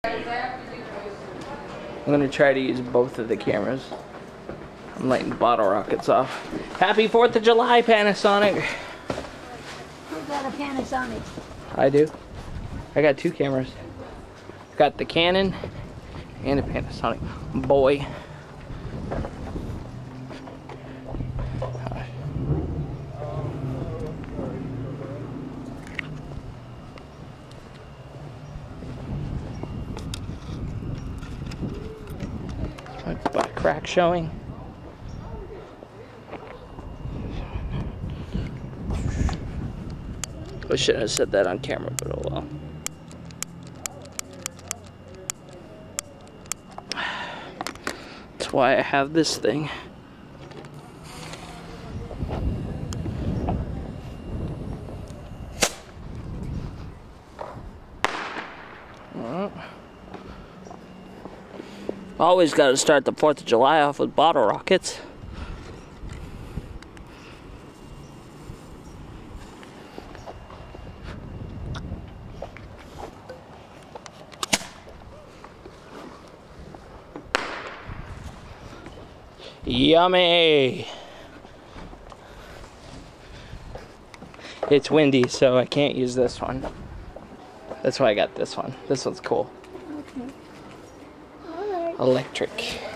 I'm gonna try to use both of the cameras. I'm lighting bottle rockets off. Happy 4th of July, Panasonic. Who got a Panasonic? I do. I got 2 cameras. Got the Canon and a Panasonic. Boy. My butt crack showing. I shouldn't have said that on camera, but oh well. That's why I have this thing. Always got to start the 4th of July off with bottle rockets. Yummy! It's windy, so I can't use this one. That's why I got this one. This one's cool. Okay. All right. Electric.